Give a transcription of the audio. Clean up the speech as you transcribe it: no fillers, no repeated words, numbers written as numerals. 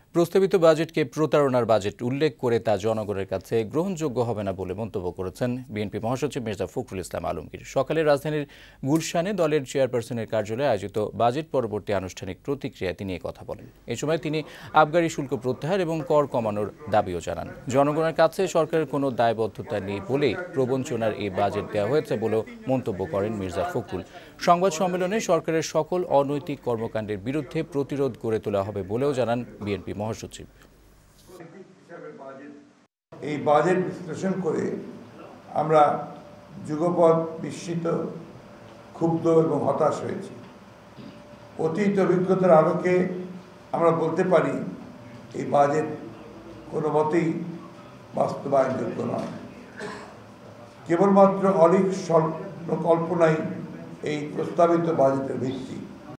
প্রস্তাবিত বাজেটকে প্রতারণার বাজেট উল্লেখ করে তা জনগণের কাছে গ্রহণযোগ্য হবে না বলে মন্তব্য করেছেন বিএনপি মহাসচিব মির্জা ফখরুল ইসলাম আলমগীর। সকালে রাজধানীর গুলশানে দলের চেয়ারপারসনের কার্যালয়ে আয়োজিত বাজেট পরবর্তী আনুষ্ঠানিক প্রতিক্রিয়ায় তিনি কথা বলেন। এ সময় তিনি আবগারি শুল্ক প্রত্যাহার এবং কর কমানোর দাবিও জানান। জনগণের কাছে সরকারের কোনো দায়বদ্ধতা নেই বলেই প্রবঞ্চনার এই বাজেট দেওয়া হয়েছে বলেও মন্তব্য করেন মির্জা ফখরুল। সংবাদ সম্মেলনে সরকারের সকল অনৈতিক কর্মকাণ্ডের বিরুদ্ধে প্রতিরোধ গড়ে তোলা হবে বলেও জানান বিএনপি মহাসচিব। এই বাজেট বিশ্লেষণ করে আমরা যুগপৎ বিস্মিত, ক্ষুব্ধ এবং হতাশ হয়েছি। অতীত অভিজ্ঞতার আলোকে আমরা বলতে পারি এই বাজেট কোনো মতেই বাস্তবায়নযোগ্য নয়। কেবলমাত্র অলিক কল্পনাই এই প্রস্তাবিত বাজেটের ভিত্তি।